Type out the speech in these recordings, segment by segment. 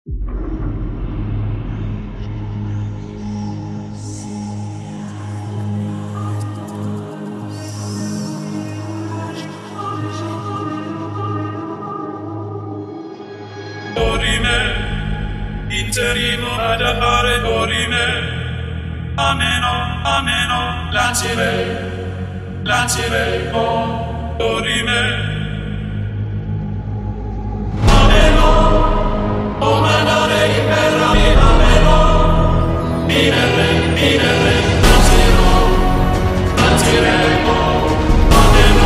Dorime, interimo ad appare dorime, ameno, lancire, oh, dorime, ameno, oh manare imperami, ameno, minere, lancire, oh, ameno.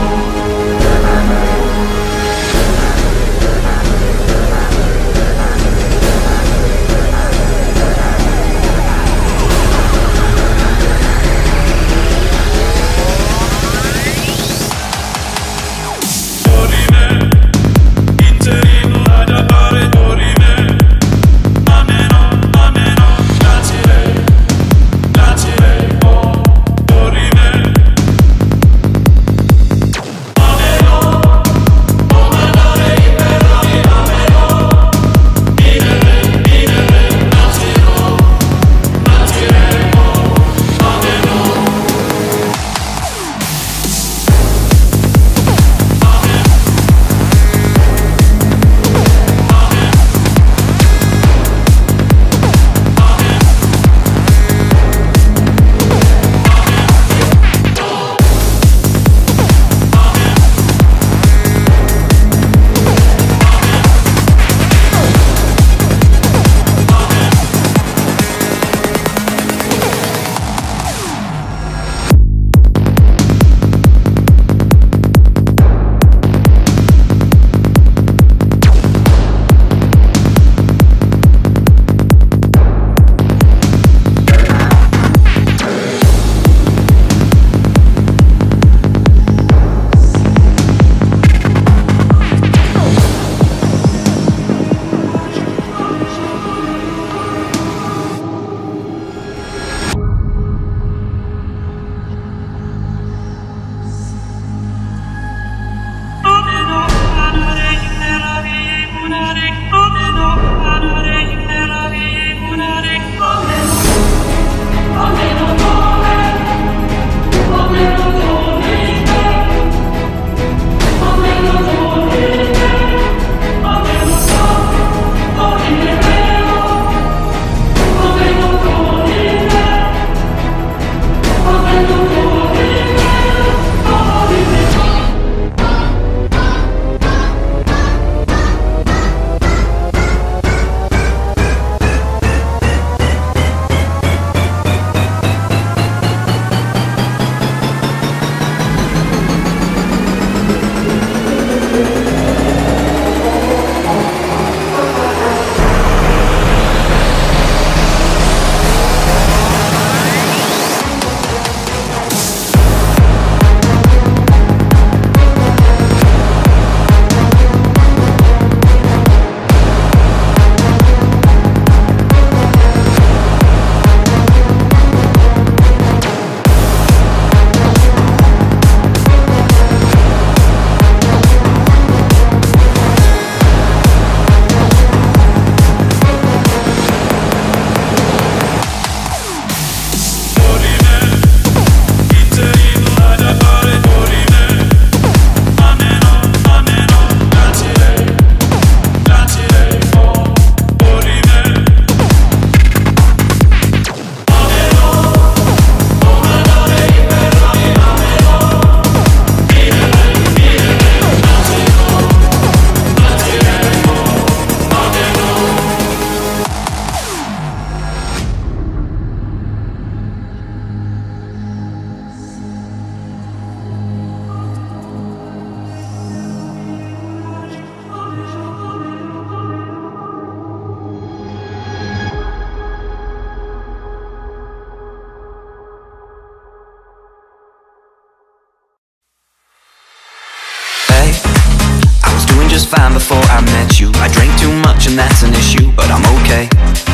just fine before I met you. I drank too much and that's an issue, but I'm okay.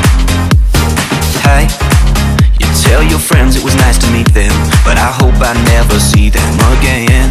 Hey, you tell your friends it was nice to meet them, but I hope I never see them again.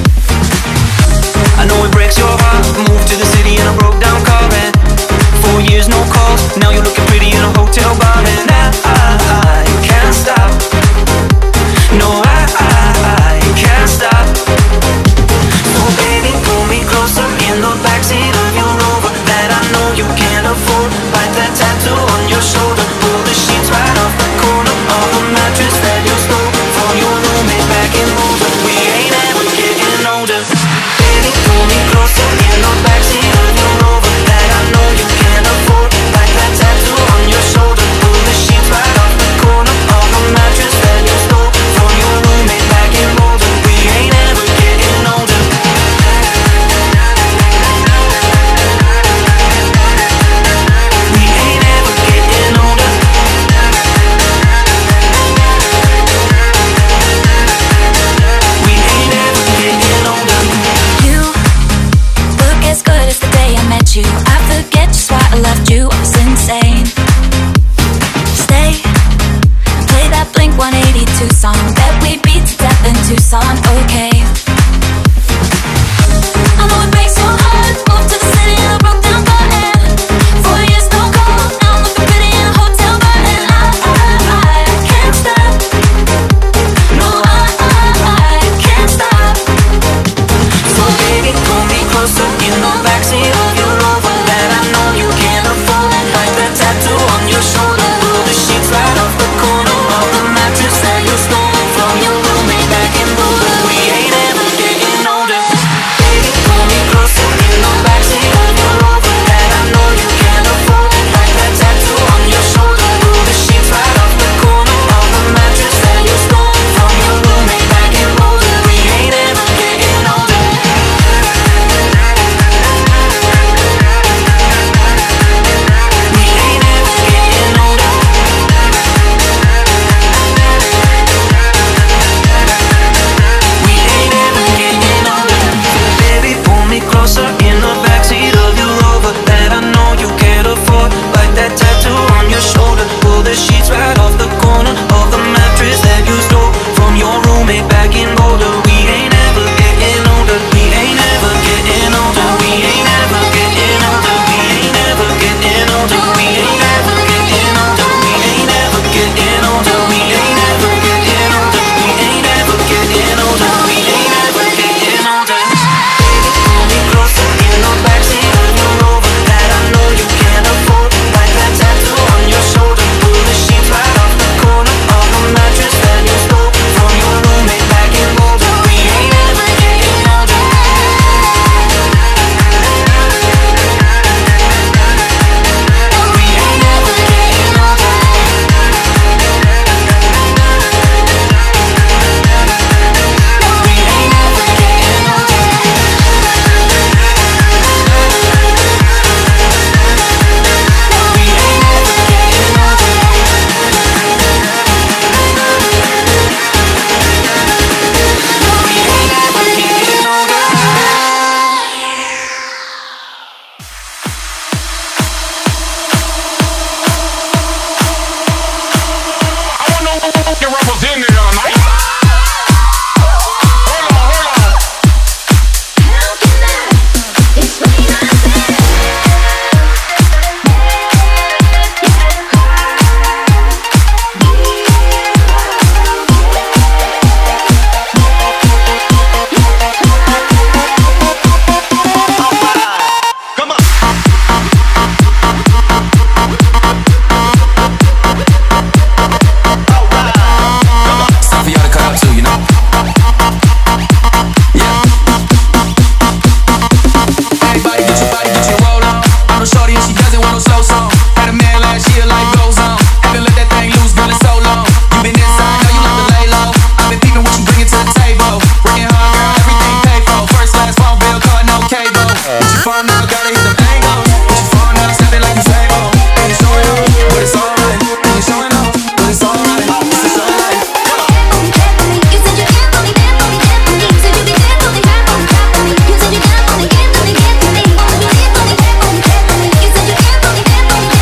I know it breaks your heart, moved to the city in a broke down car, and 4 years years, no calls. Now you're looking pretty in a hotel bar. And I can't stop. No, I can't stop. Oh baby, pull me closer in the backseat of your Rover that I know you can't afford. Bite that tattoo on your shoulder. Pull the sheets right off the corner of the mattress that you stole from your roommate back in Boulder. We ain't ever getting older. Baby, pull me closer in the backseat of your Rover that I know you can't afford. Bite that tattoo on your shoulder. Pull the sheets right off the corner of the mattress that you stole from your roommate back in Boulder. We ain't ever getting older. We ain't ever getting older. We ain't ever getting older. You look as good as the day I met you. I forget just why I left you. I was insane. Stay and play that Blink-182 song that we beat to death in Tucson. Okay. I know it breaks your heart. Moved to the city in a broke down car and 4 years no call. Now I'm looking pretty in a hotel bar and I can't stop. No, I can't stop. So baby, pull me closer in the backseat of your Rover that I know you can't afford. Like that tattoo on your shoulder. Pull the sheets right off the corner of the mattress that you stole from your roommate back in Boulder. We ain't ever getting older. Baby, pull me closer in the backseat of your Rover that I know you can't afford. Like that tattoo on your shoulder. Pull the sheets right off the corner of the mattress that you stole from your roommate back in Boulder. We ain't ever getting older. We ain't ever getting older. We ain't ever getting older. Baby, pull me closer in the backseat of your Rover that I know you can't afford. Like that tattoo on your shoulder. Pull the sheets right off the corner of the mattress that you stole from your roommate back in Boulder. We ain't ever getting older. We ain't ever getting older. We ain't ever getting older. We ain't ever getting older. We ain't ever getting older. We ain't ever getting older. We ain't ever getting older. We ain't ever getting older. We ain't ever getting older. Baby, pull me closer in the backseat of your Rover that I know you can't afford. Like that tattoo on your shoulder. Pull the sheets right off the corner of the mattress that you stole from your roommate back in Boulder. We ain't ever getting older. We ain't ever getting older. We ain't ever getting older. We ain't ever getting older. We ain't ever getting older. I want no fucking rappers in there tonight. Hold on. How can I explain ourselves? Come on. It's time for y'all to cut up too, you know? Yeah. Everybody get your roll on. I'm a shorty and she doesn't want no slow song. Had a man last year, life goes on. Haven't let that thing loose, girl, it's so long. You been inside, now you like to lay low. I've been peeping what you bringing to the table. Working hard, girl, everything paid for. First class, phone bill, car, no cable. With your phone now, gotta hit them angles. With your phone now, stepping like you Sable. And you showing off, but it's alright. And you showing off, but it's alright. It's alright. You said you can't only get for me, get for me. Said you be there for me, rap for me, rap for me. You said you can't only get for me, get for me. Wanna be there for me, get for me, get for me. You said you can't only get for me,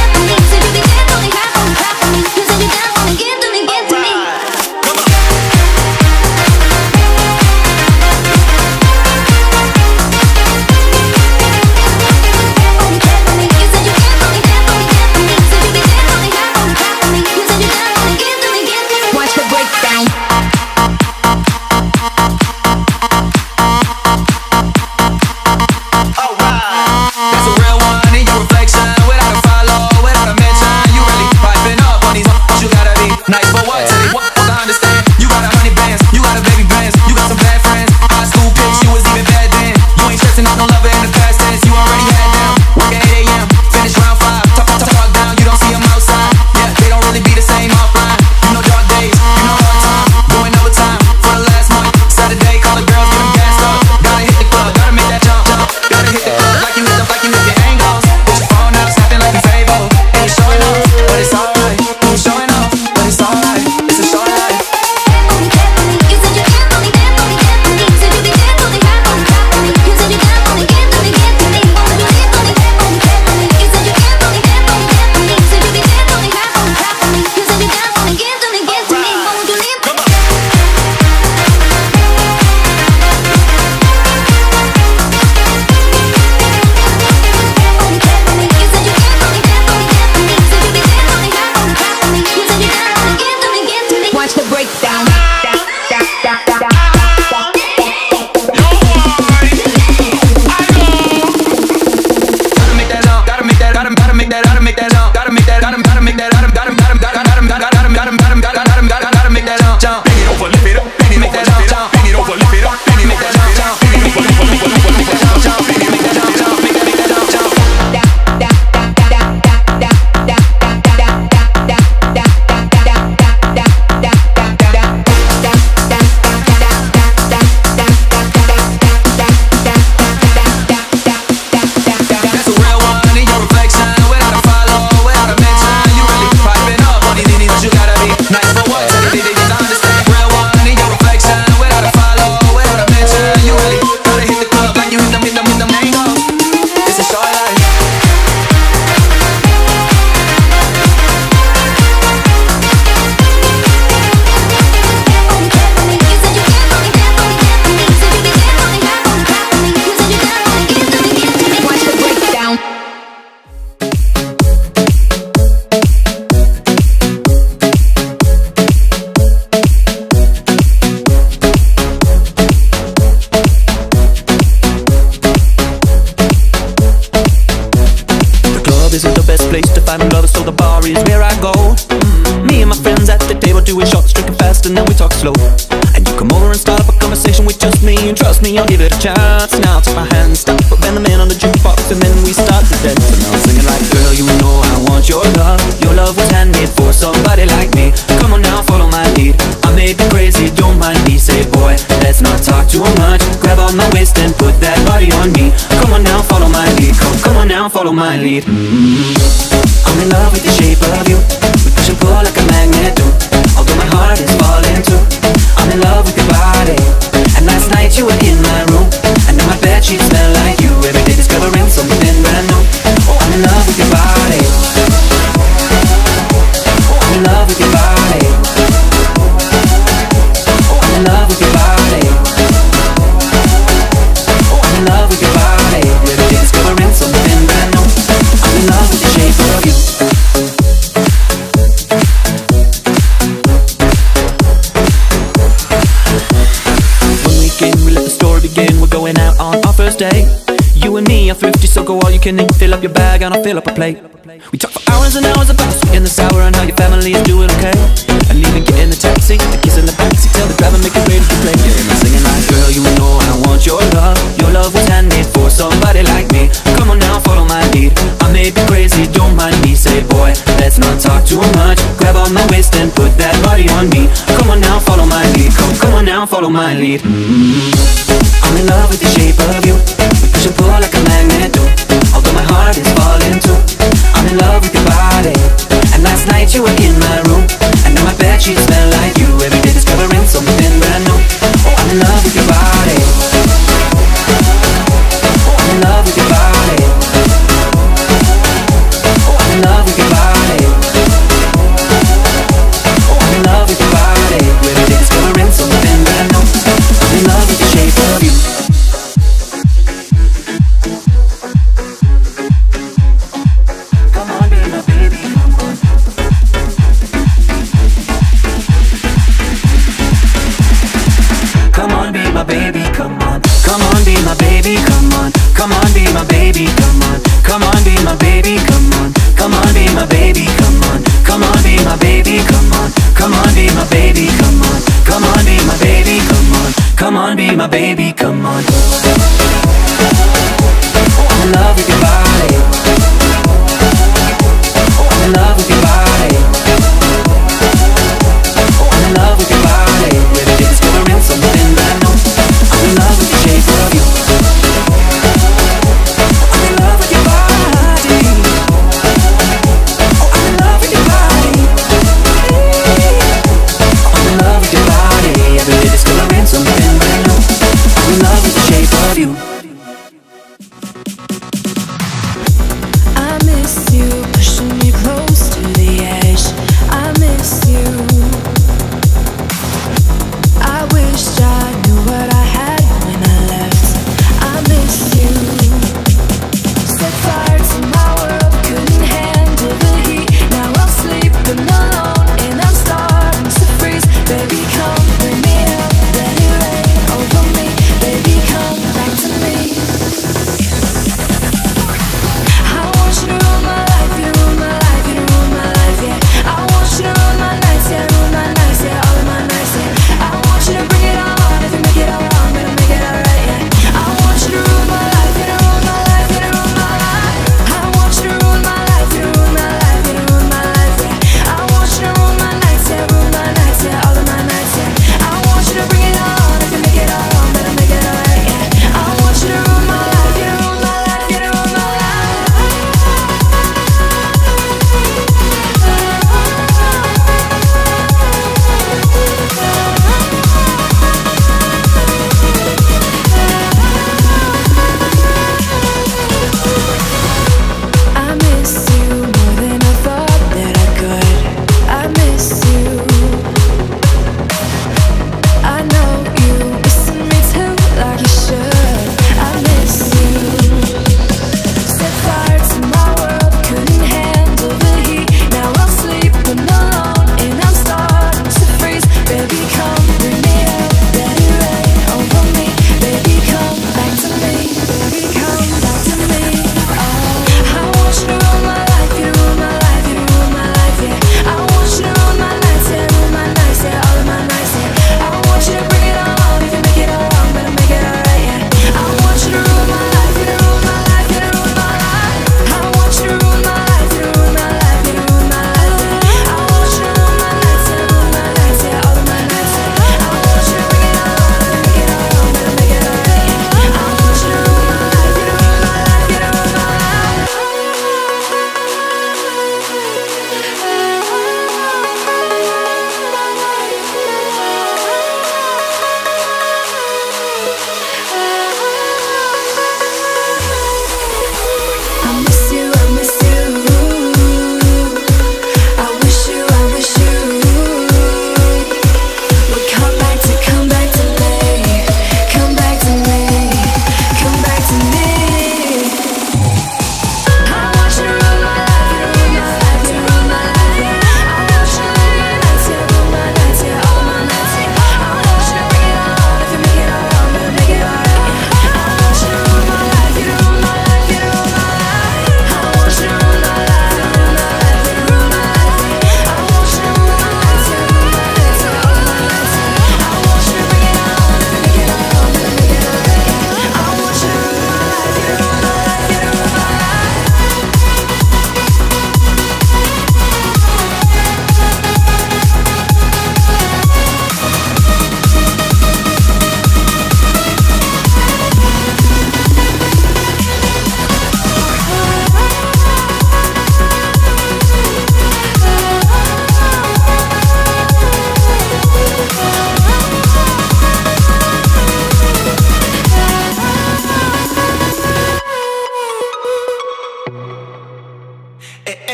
make that, gotta make that jump. Gotta make that, gotta make that, gotta make that jump. Bend it over, lift it up, bend it over, lift it up, bend it over, lift it up, bend it over, lift it up, bend it over, lift it up, make that jump, make that jump, make that jump. Isn't the best place to find lovers, so the bar is where I go. Me and my friends at the table doing shots, drinking fast, and then we talk slow. And you come over and start up a conversation with just me, and trust me, I'll give it a chance. Now take my hand, stop, put Ben the Man on the jukebox, and then we start to dance. And now I'm singing like, girl, you know I want your love. Your love was handmade for somebody like me. Come on now, follow my lead. I may be crazy, don't mind me. Say, boy, let's not talk too much. Grab on my waist and put that body on me. Come on now, follow my lead. Come on now, follow my lead. I'm in love with the shape of you. We push and pull like a magnet do. Although my heart is falling too. I'm in love with your body. And last night you were in my room, and now my bedsheets smell like you. Every day discovering something brand new. Oh, I'm in love with your body. Oh, I'm in love with your body. Oh, I'm in love with your body. Oh, I'm in love with your body. Every day discovering something brand new. I'm in love with the shape of you. When we came, we let the story begin. We're going out on our first day. You and me are thrifty, so go all you can eat. Fill up your bag and I'll fill up a plate. We talk for hours and hours about the sweet and the sour, and how your family is doing okay. And even get in the taxi, the kiss in the backseat, tell the driver make it ready to play. Yeah, and I'm singing like, girl, you know I want your love. Your love was handmade for somebody like me. Come on now, follow my lead. I may be crazy, don't mind me. Say, boy, let's not talk too much. Grab on my waist and put that body on me. Come on now, follow my lead. Come on now, follow my lead. I'm in love with the shape of you. We push and pull like a magnet do. Although my heart is falling too. I'm in love with your body. And last night you were in my room, and now my bedsheets smell like you. Every day discovering something brand new. Oh, I'm in love with your body. Oh, I'm in love with your body. Oh, I'm in love with your body. Oh, I'm in love with your body. Every day discovering something brand new. I'm in love with the shape of you. Come on, be my baby, come on. Come on, be my baby, come on. Come on, be my baby, come on. Come on, be my baby, come on. Come on, be my baby, come on. Come on, be my baby, come on. Come on, be my baby, come on. Come on, be my baby, come on. Come on, be my baby, come on. Come on, be my baby, come on. Oh, I'm in love with your body. Oh, I'm in love with your body. Oh, I'm in love with your body. Every day discovering something brand new. I'm in love with the shape of you. I'm in love with your body. Oh, I'm in love with your body. I'm in love with your body. Every day discovering something brand new. I'm in love with the shape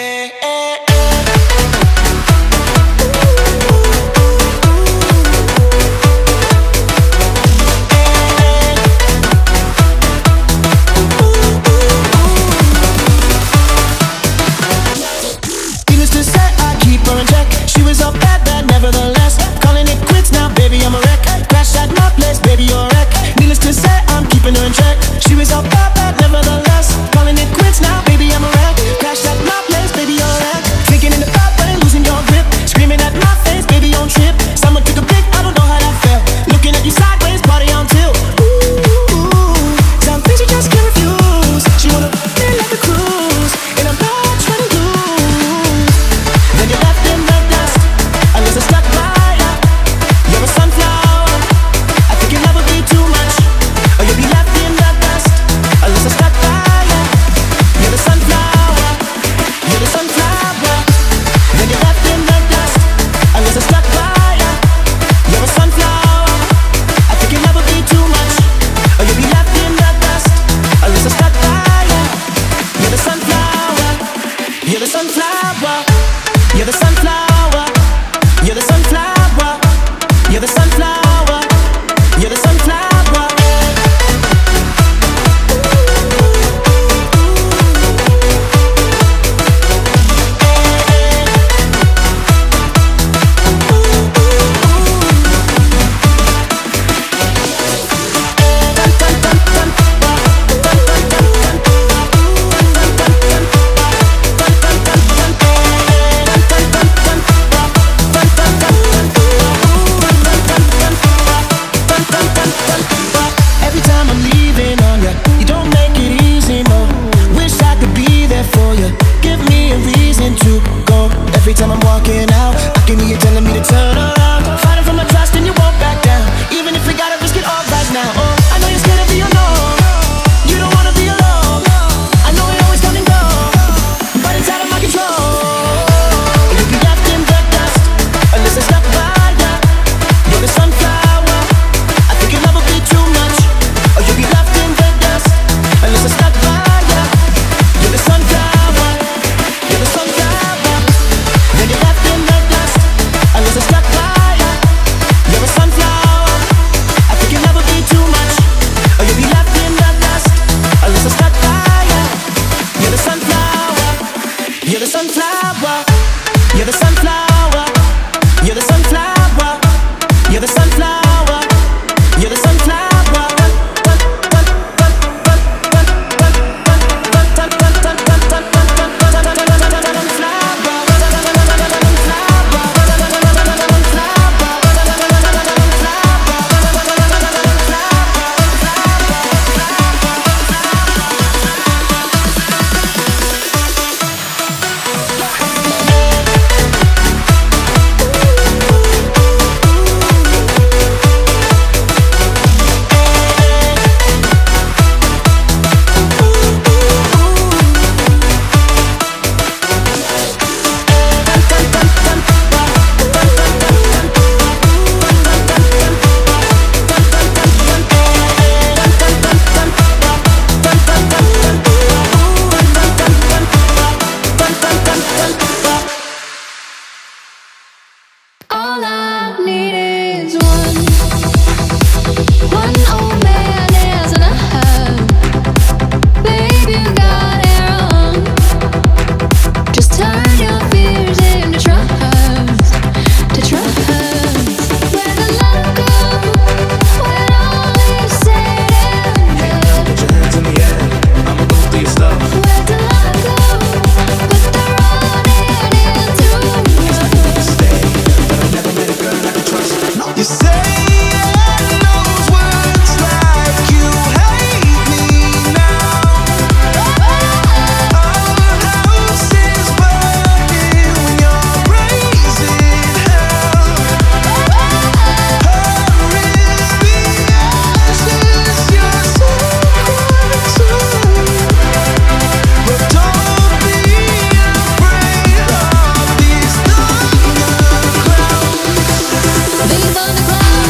Beneath on the clouds.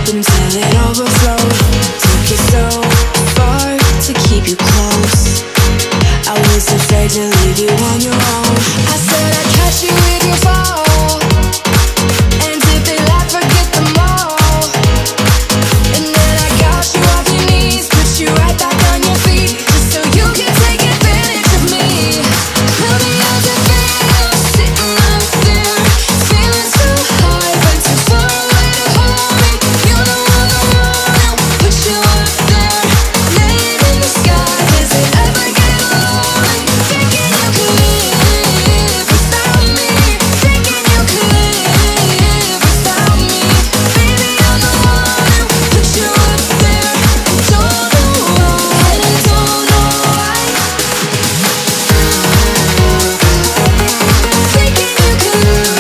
up until it overflowed. Took it so far to keep you close. I was afraid to leave you on your own. I said I'd catch you if you fall, and if they laugh, forget them all. And then I got you off your knees, put you right back on your feet, just so you can take advantage of me. Tell me how's it feel, sitting up there, feeling so high, but too far away to hold me. You know I'm the one who put you up there, name in the sky. Does it ever get lonely? Thinking you could live without me, thinking you could live without me. Baby, I'm the one who put you up there, and don't know why, and don't know why. Thinking you could, thinking you could, thinking you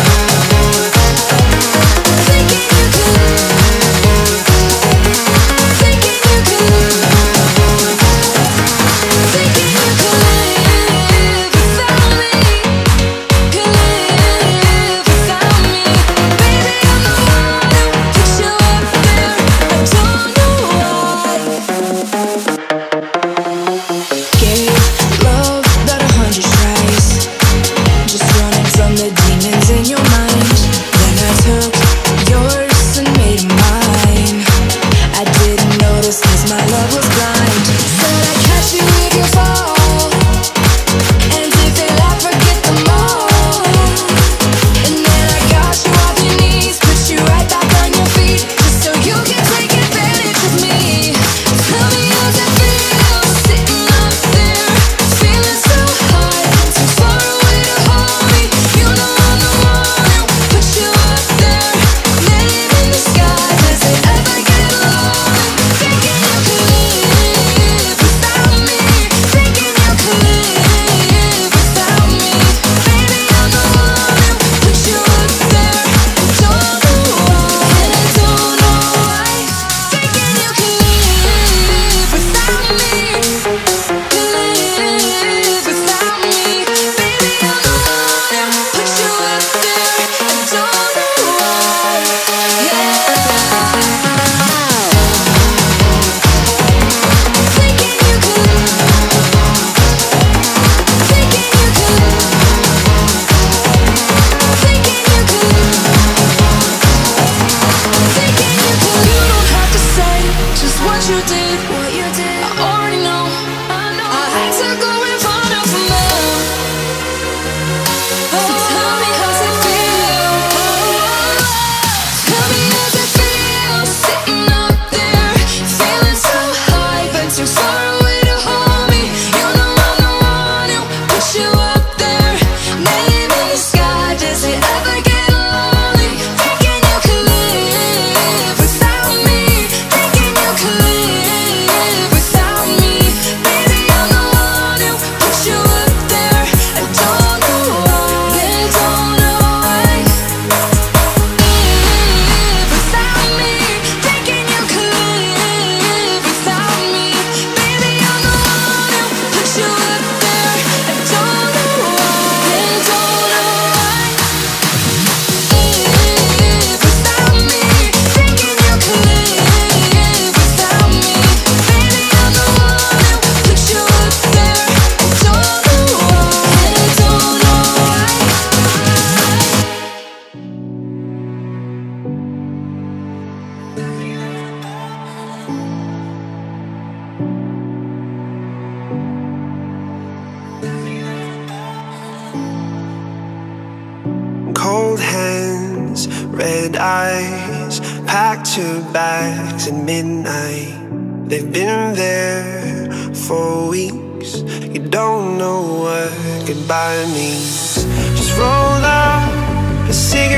Cold hands, red eyes, packed your bags at midnight. They've been there for weeks. You don't know what goodbye means. Just roll up a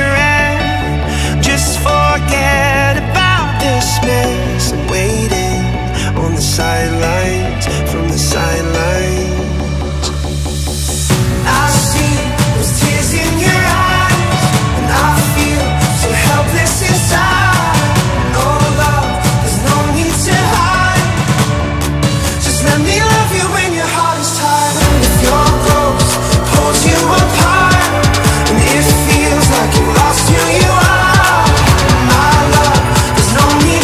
cigarette, just forget about this mess. I'm waiting on the sidelines, from the sidelines. I see those tears in your eyes, and I feel so helpless inside. No love, there's no need to hide. Just let me love you when your heart is tired. If your clothes pulls you apart, and it feels like you lost who you are, my love, there's no need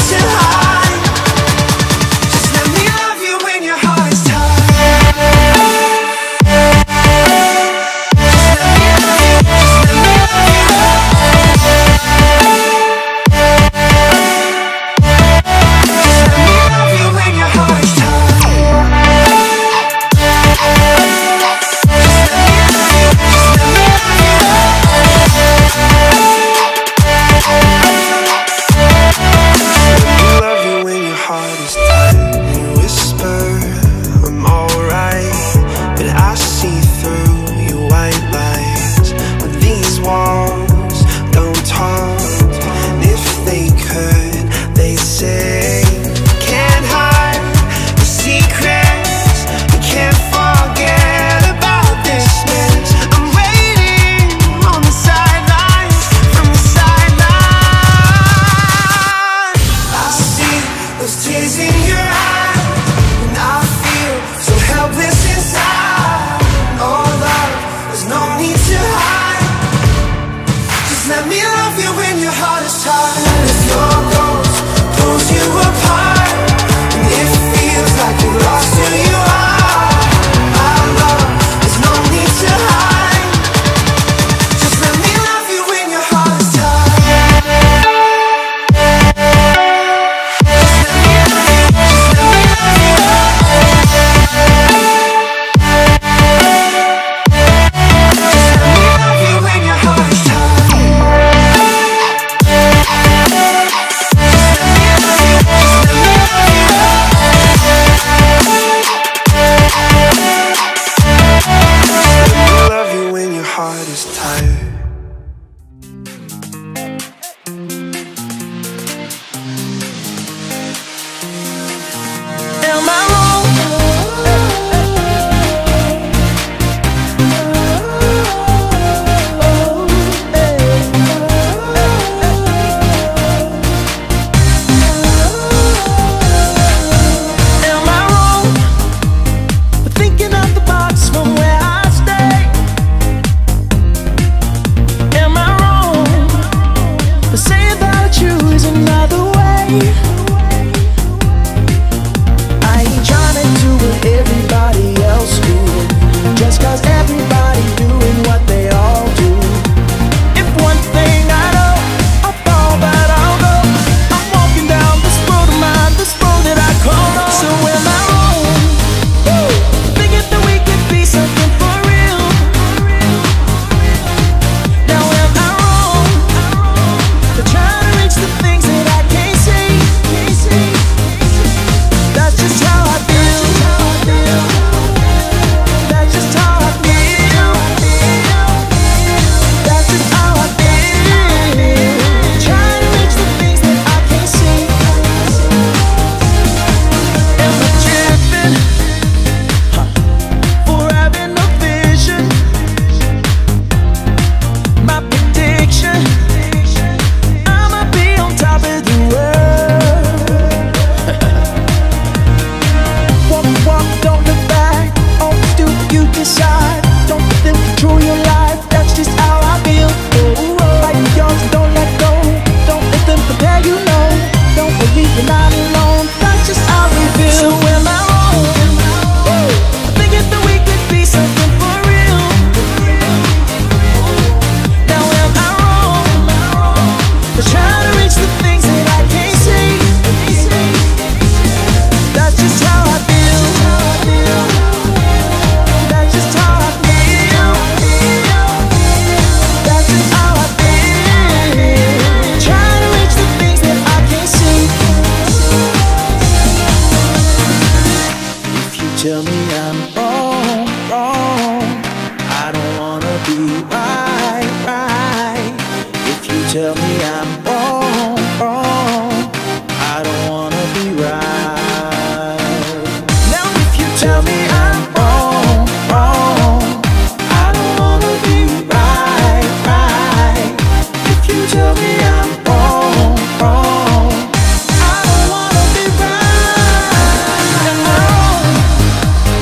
tell me I'm wrong, wrong, I don't wanna be right, right. If you tell me I'm wrong, wrong, I don't wanna be right. Now if you tell me I'm wrong, wrong, I don't wanna be right, right. If you tell me I'm wrong, wrong, I don't wanna be right.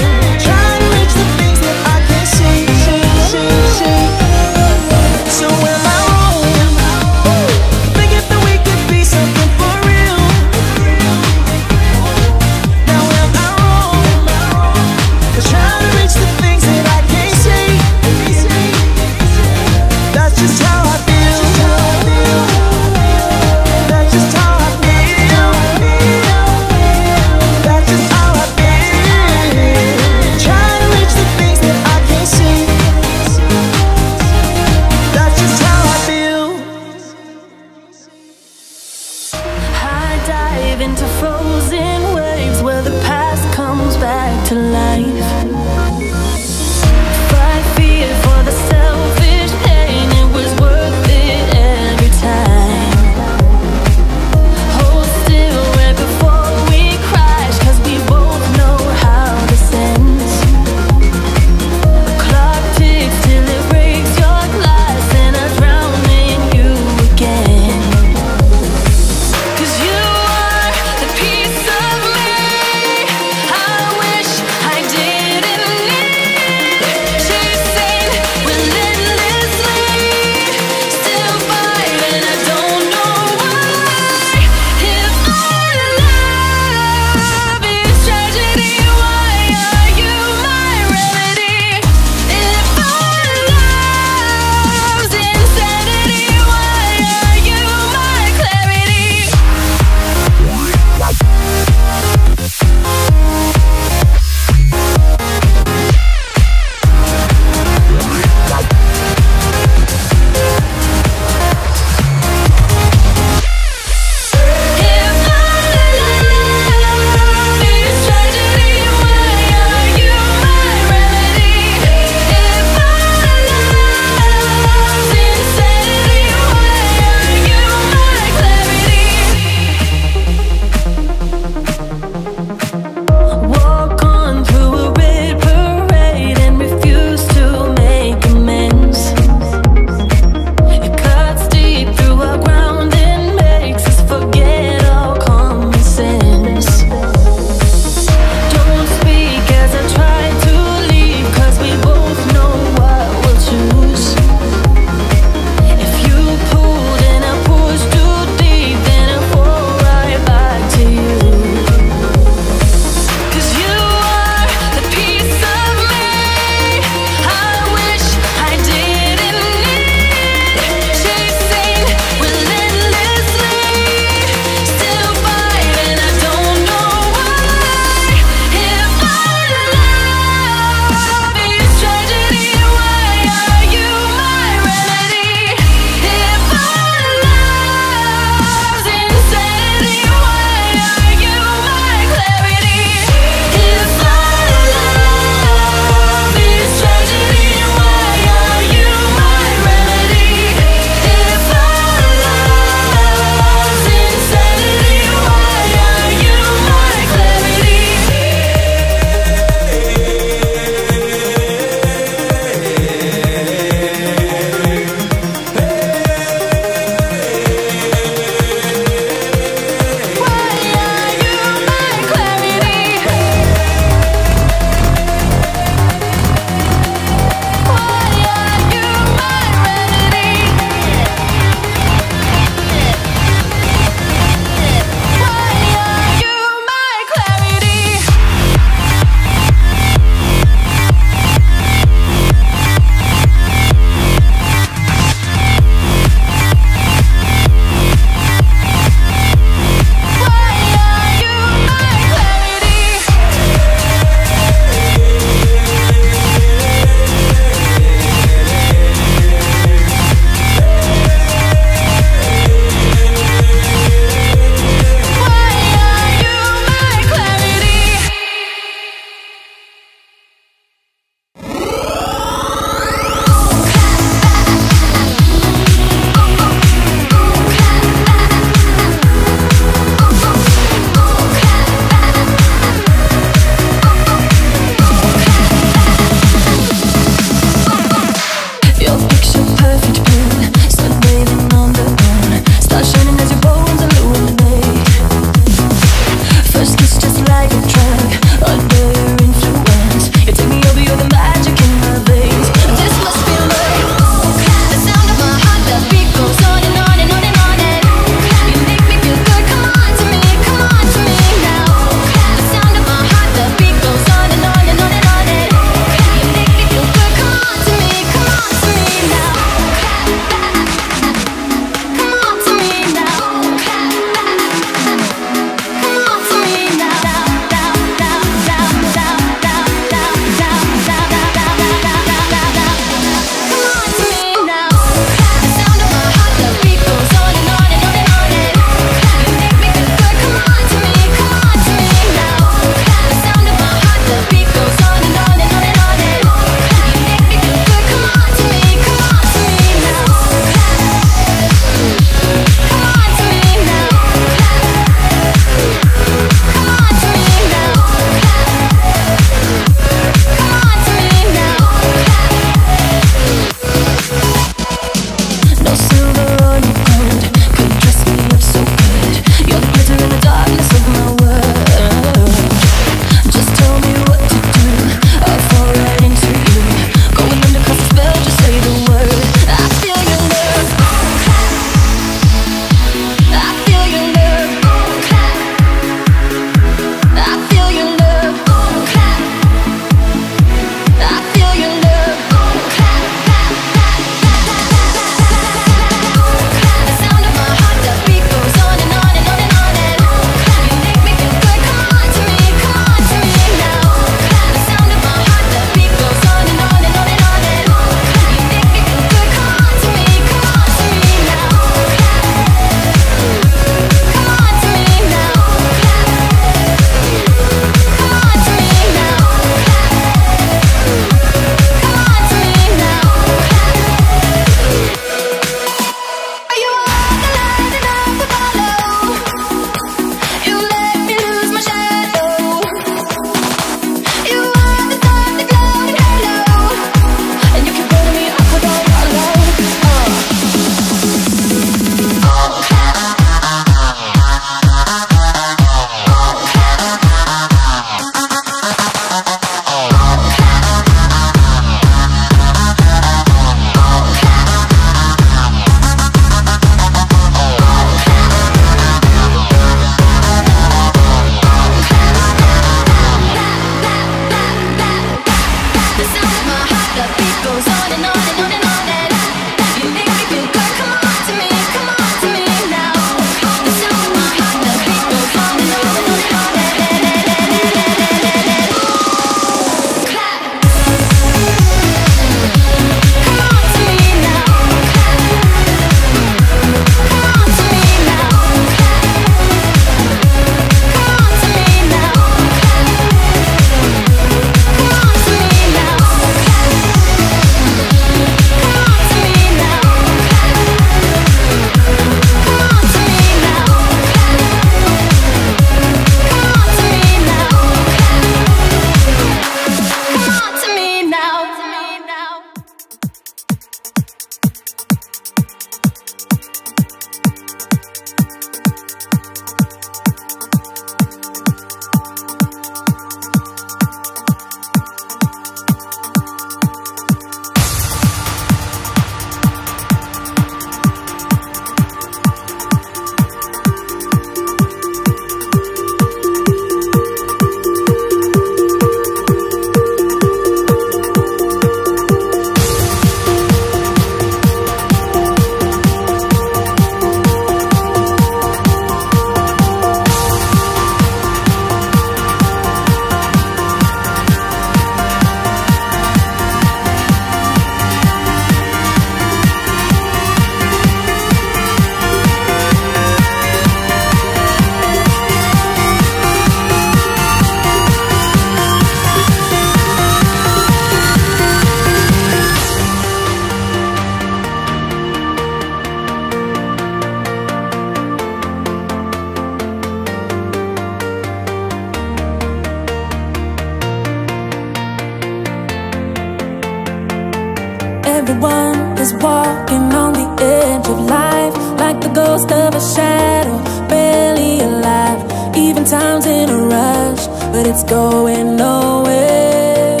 Everyone is walking on the edge of life, like the ghost of a shadow, barely alive. Even time's in a rush, but it's going nowhere.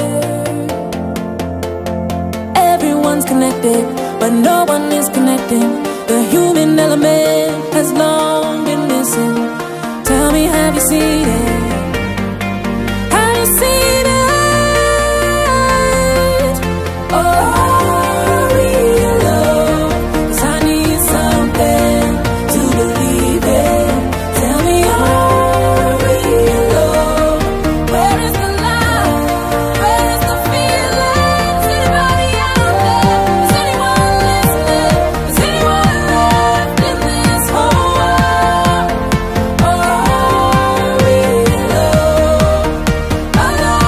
Everyone's connected, but no one is connecting. The human element has long been missing. Tell me, have you seen it? Have you seen it? Oh, real love, 'cause I need something to believe in. Tell me, oh, real love, where is the love? Where is the feeling? Is anybody out there? Is anyone listening? Is anyone left in this whole world? Oh, real love, oh, love.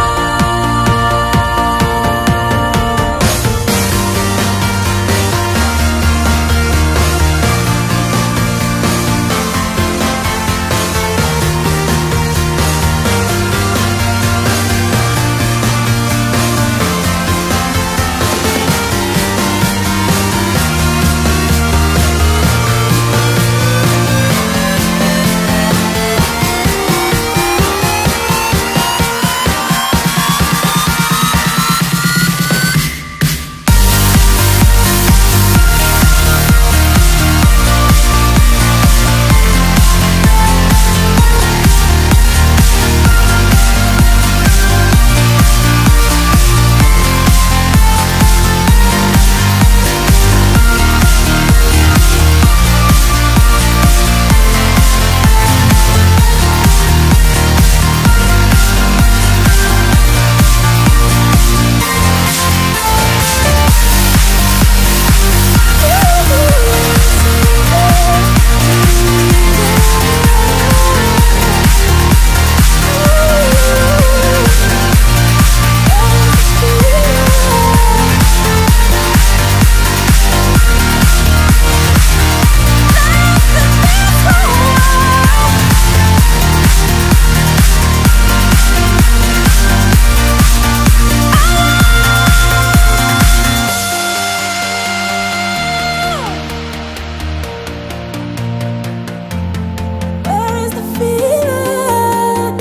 Where is the feeling?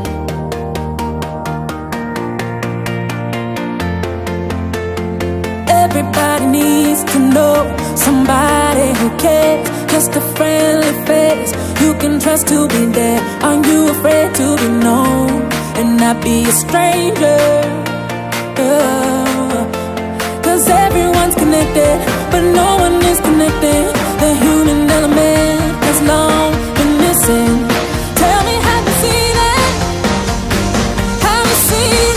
Everybody needs to know somebody who cares. Just a friendly face you can trust to be there. Aren't you afraid to be known and not be a stranger? 'Cause everyone's connected, but no one is connected. The human element has long been missing. Tell me, have you seen it? Have you seen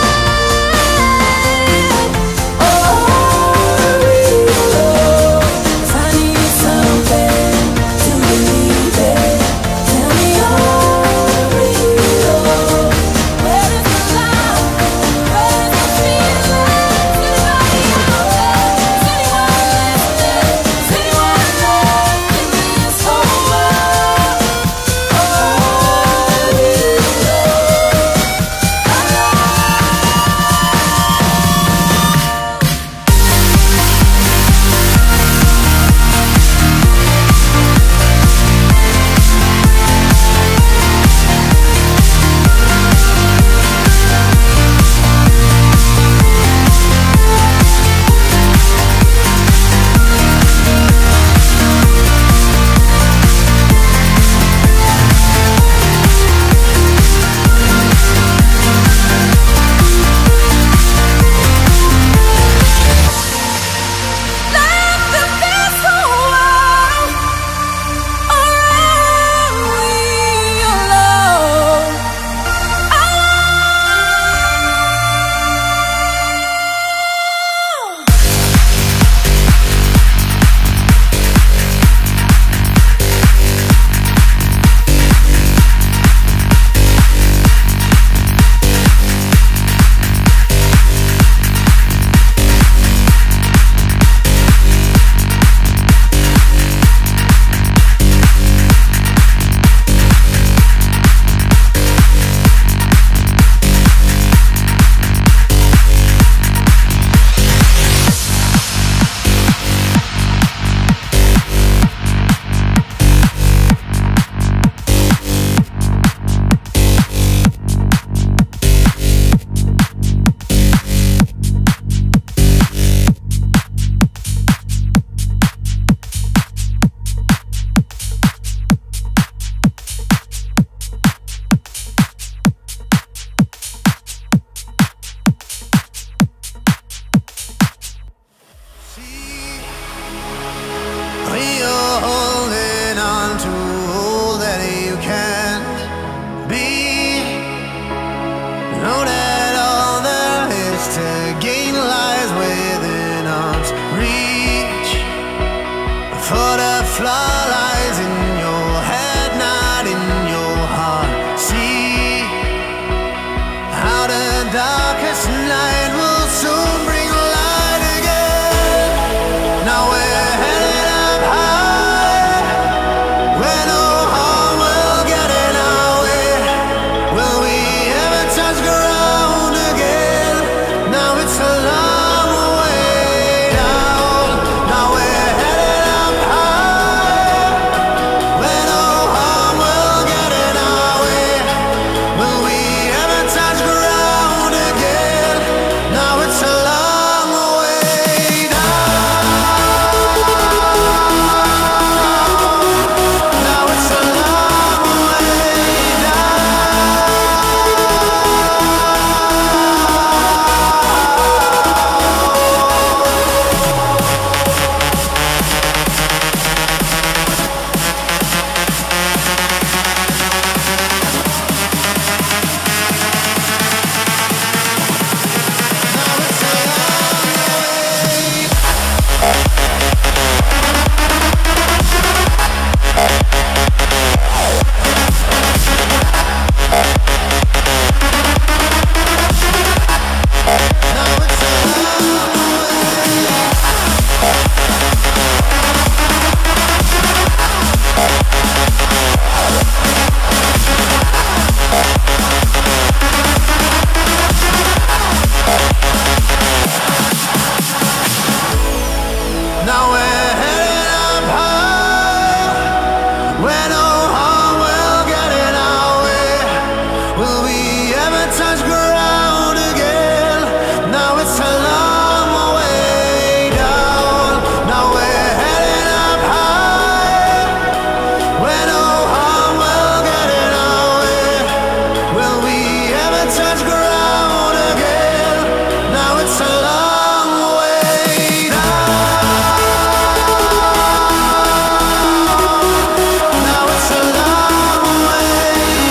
it? Oh, real love, 'cause I need something to believe in. Tell me, oh, real love, where is the love? Where is the feeling? Is anybody out there? flaw lies in your head, not in your heart. See how the darkest night will soon bring light again. Now we're headed up high, where no harm will get in our way. Will we ever touch ground again? Now it's a long way down. Now we're headed up high, where no harm will get in our way. Will we ever touch ground again? Now it's a long way down. Now it's a long way Now we're headed up high, where no harm will get in our way. Will we ever touch ground again? Now it's a long way down. Now we're headed up high, where no harm will get in our way. Will we ever touch ground again? Now it's a long way down. Now it's a long way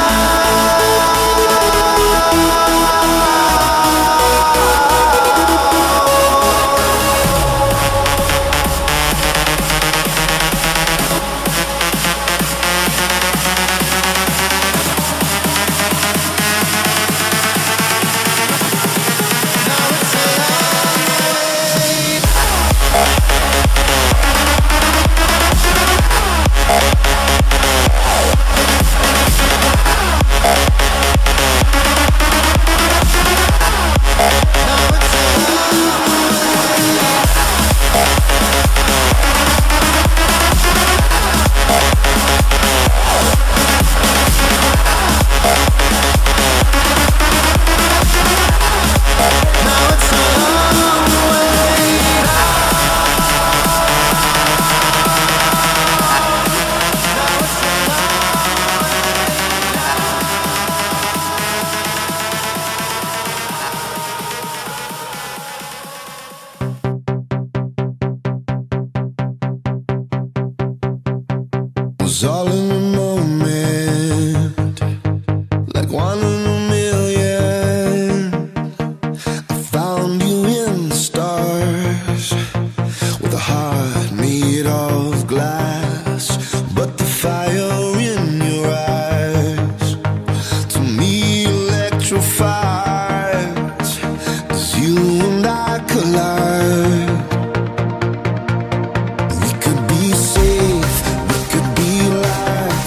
was all in the moment, like one in a million. I found you in the stars, with a heart made of glass. But the fire in your eyes, to me electrified, as you and I collide. We could be safe, we could be light.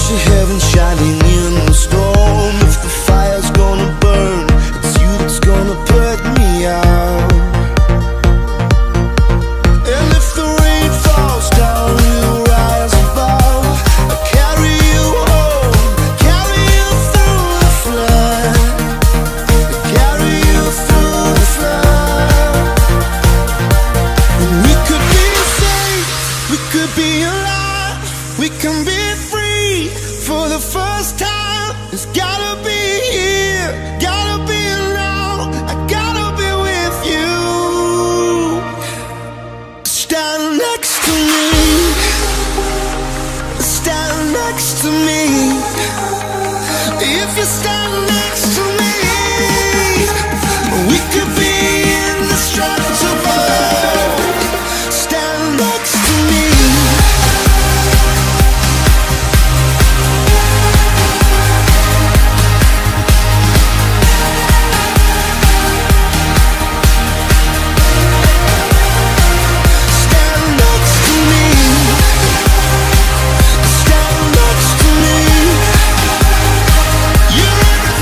picture heaven shining in the storm. If the fire's gonna burn, it's you that's gonna put me out. And if the rain falls down, we'll rise above. I'll carry you home, carry you through the flood, carry you through the flood. And we could be safe, we could be alive, we can be free for the first time. It's gotta be here, gotta be now. I gotta be with you. Stand next to me, stand next to me. If you stand next to me, we could be indestructible. Stand next to me. Stand next to me. Stand next to me. You're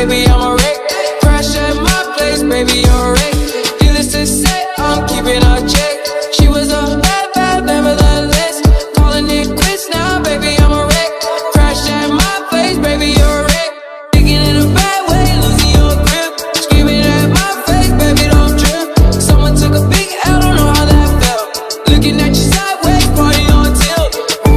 baby, I'm a wreck. Crash at my place, baby, you're a wreck. Needless to say, I'm keeping a check. She was a bad, bad, bad, but the list. Calling it quits now, baby, I'm a wreck. Crash at my place, baby, you're a wreck. Thinking in a bad way, losing your grip. Screaming at my face, baby, don't trip. Someone took a big L, don't know how that felt. Looking at you sideways, party on tilt.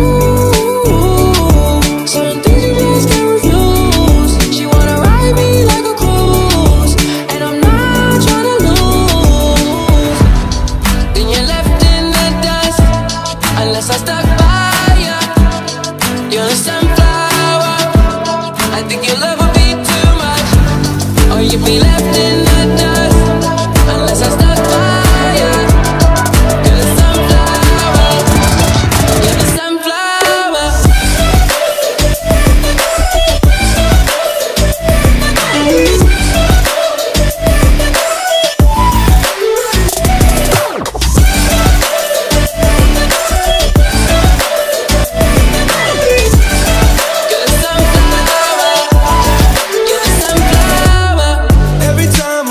Ooh, certain things you just can't refuse. She wanna ride me like a cruise, and I'm not trying to lose. Then you're left in the dust, unless I stuck by ya. You're a sunflower, I think your love would be too much. Or you'd be left in the dust, unless I stuck by ya. You're the sunflower, you're the sunflower. You're the sunflower, you're the sunflower. Every time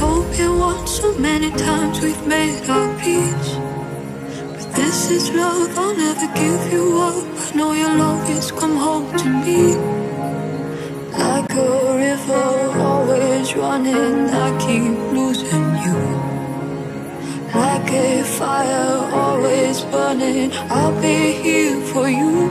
told me once, so many times we've made our peace. But this is love, I'll never give you up. I know you'll always come home to me. Like a river, always running, I keep losing you. Like a fire, always burning, I'll be here for you.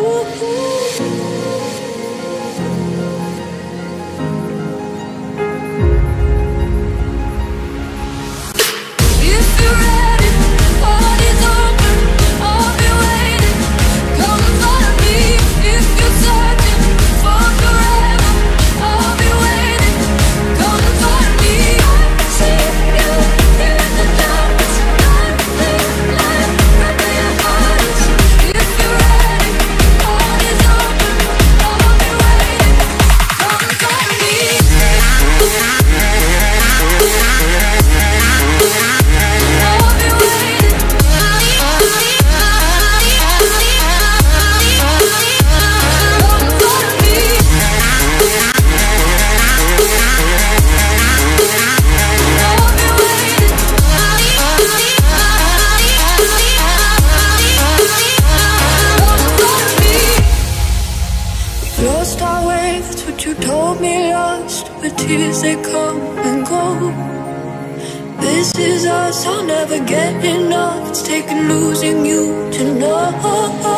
Lost our way, that's what you told me. Lost, but tears they come and go. This is us, I'll never get enough. It's taken losing you to know.